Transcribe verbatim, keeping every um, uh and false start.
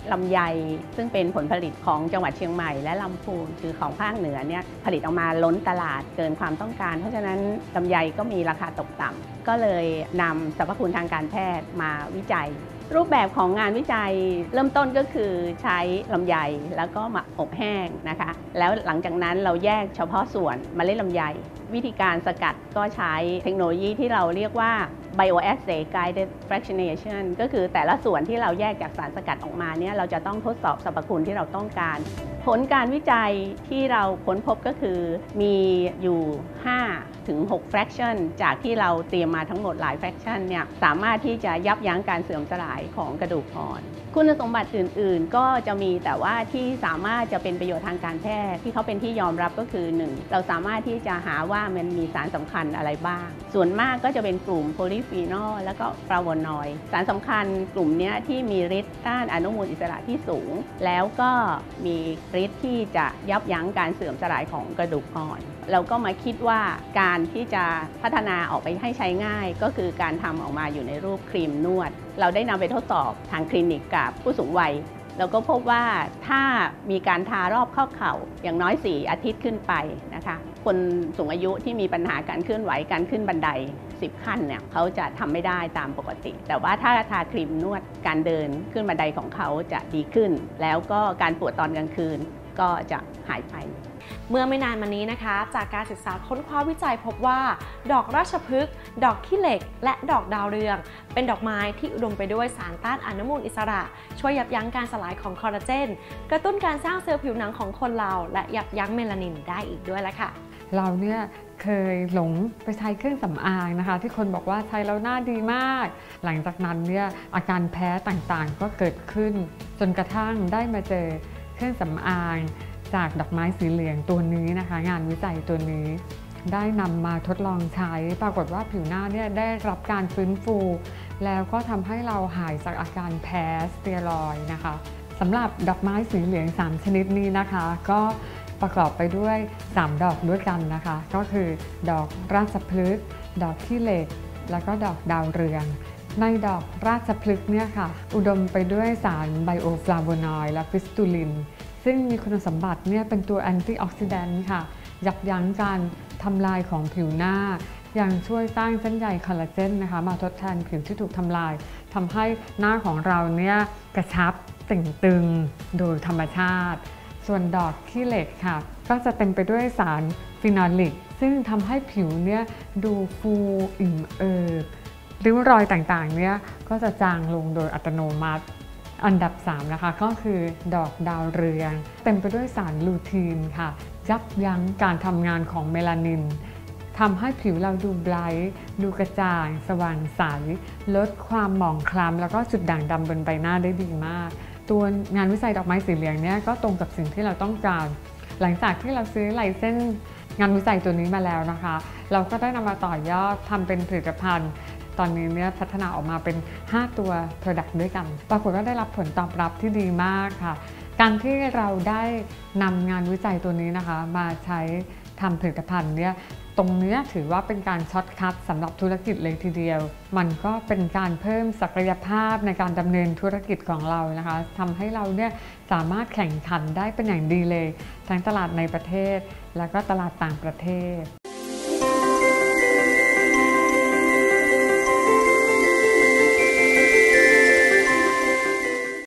ลำไยซึ่งเป็นผลผลิตของจังหวัดเชียงใหม่และลำพูนคือของภาคเหนือเนี่ยผลิตออกมาล้นตลาดเกินความต้องการเพราะฉะนั้นลำไยก็มีราคาตกต่ำก็เลยนำสรรพคุณทางการแพทย์มาวิจัยรูปแบบของงานวิจัยเริ่มต้นก็คือใช้ลำไยแล้วก็มาอบแห้งนะคะแล้วหลังจากนั้นเราแยกเฉพาะส่วนเมล็ดลำไยวิธีการสกัดก็ใช้เทคโนโลยีที่เราเรียกว่า Bioassay Guided Fractionation ก็คือแต่ละส่วนที่เราแยกจากสารสกัดออกมาเนี่ยเราจะต้องทดสอบสรรพคุณที่เราต้องการผลการวิจัยที่เราค้นพบก็คือมีอยู่ห้าถึงหก fraction จากที่เราเตรียมมาทั้งหมดหลาย fraction เนี่ยสามารถที่จะยับยั้งการเสื่อมสลายของกระดูกอ่อนคุณสมบัติอื่นๆก็จะมีแต่ว่าที่สามารถจะเป็นประโยชน์ทางการแพทย์ที่เขาเป็นที่ยอมรับก็คือ หนึ่ง เราสามารถที่จะหาว่ามันมีสารสำคัญอะไรบ้างส่วนมากก็จะเป็นกลุ่มโพลีฟีนอลและก็ฟลาโวนอยด์สารสำคัญกลุ่มนี้ที่มีฤทธิ์ต้านอนุมูลอิสระที่สูงแล้วก็มีฤทธิ์ที่จะยับยั้งการเสื่อมสลายของกระดูกอ่อนเราก็มาคิดว่าการที่จะพัฒนาออกไปให้ใช้ง่ายก็คือการทำออกมาอยู่ในรูปครีมนวดเราได้นำไปทดสอบทางคลินิกกับผู้สูงวัยเราก็พบว่าถ้ามีการทารอบข้อเข่าอย่างน้อยสี่อาทิตย์ขึ้นไปนะคะคนสูงอายุที่มีปัญหาการเคลื่อนไหวการขึ้นบันไดสิบขั้นเนี่ยเขาจะทำไม่ได้ตามปกติแต่ว่าถ้าทาครีมนวดการเดินขึ้นบันไดของเขาจะดีขึ้นแล้วก็การปวดตอนกลางคืนก็จะหายไปเมื่อไม่นานมานี้นะคะจากการศึกษาค้นคว้าวิจัยพบว่าดอกราชพฤกษ์ดอกขี้เหล็กและดอกดาวเรืองเป็นดอกไม้ที่อุดมไปด้วยสารต้านอนุมูลอิสระช่วยยับยั้งการสลายของคอลลาเจนกระตุ้นการสร้างเซลล์ผิวหนังของคนเราและยับยั้งเมลานินได้อีกด้วยละค่ะเราเนี่ยเคยหลงไปใช้เครื่องสำอางนะคะที่คนบอกว่าใช้แล้วหน้าดีมากหลังจากนั้นเนี่ยอาการแพ้ต่างๆก็เกิดขึ้นจนกระทั่งได้มาเจอเครื่องสำอางจากดอกไม้สีเหลืองตัวนี้นะคะงานวิจัยตัวนี้ได้นำมาทดลองใช้ปรากฏว่าผิวหน้าเนี่ยได้รับการฟื้นฟูแล้วก็ทำให้เราหายจากอาการแพ้สเตียรอยด์นะคะสำหรับดอกไม้สีเหลืองสามชนิดนี้นะคะก็ประกอบไปด้วยสามดอกด้วยกันนะคะก็คือดอกราชพฤกษ์ดอกขี้เหล็กแล้วก็ดอกดาวเรืองในดอกราชพฤกษ์เนี่ยค่ะอุดมไปด้วยสารไบโอฟลาโวนอยด์และฟิสตูลินซึ่งมีคุณสมบัติเนี่ยเป็นตัวแอนตี้ออกซิแดนต์ค่ะยับยั้งการทำลายของผิวหน้ายังช่วยสร้างเส้นใยคอลลาเจนนะคะมาทดแทนผิวที่ถูกทำลายทำให้หน้าของเราเนี่ยกระชับเต่งตึงโดยธรรมชาติส่วนดอกขี้เหล็กค่ะก็จะเต็มไปด้วยสารฟีนอลิกซึ่งทำให้ผิวเนี่ยดูฟูอิ่มเอิบริ้วรอยต่างๆเนี่ยก็จะจางลงโดยอัตโนมัติอันดับสามนะคะก็คือดอกดาวเรืองเต็มไปด้วยสารลูทีนค่ะยับยั้งการทำงานของเมลานินทำให้ผิวเราดูไบรท์ดูกระจ่างสว่างใสลดความหมองคล้ำแล้วก็จุดด่างดำบนใบหน้าได้ดีมากตัวงานวิจัยดอกไม้สีเหลืองเนี่ยก็ตรงกับสิ่งที่เราต้องการหลังจากที่เราซื้อไลเซนส์งานวิจัยตัวนี้มาแล้วนะคะเราก็ได้นำมาต่อยอดทำเป็นผลิตภัณฑ์ตอนนี้เนี่ยพัฒนาออกมาเป็นห้าตัว Product ด้วยกันปรากฏว่าได้รับผลตอบรับที่ดีมากค่ะการที่เราได้นำงานวิจัยตัวนี้นะคะมาใช้ทำผลิตภัณฑ์เนี่ยตรงนี้ถือว่าเป็นการช็อตคัทสำหรับธุรกิจเลยทีเดียวมันก็เป็นการเพิ่มศักยภาพในการดำเนินธุรกิจของเรานะคะทำให้เราเนี่ยสามารถแข่งขันได้เป็นอย่างดีเลยทั้งตลาดในประเทศและก็ตลาดต่างประเทศ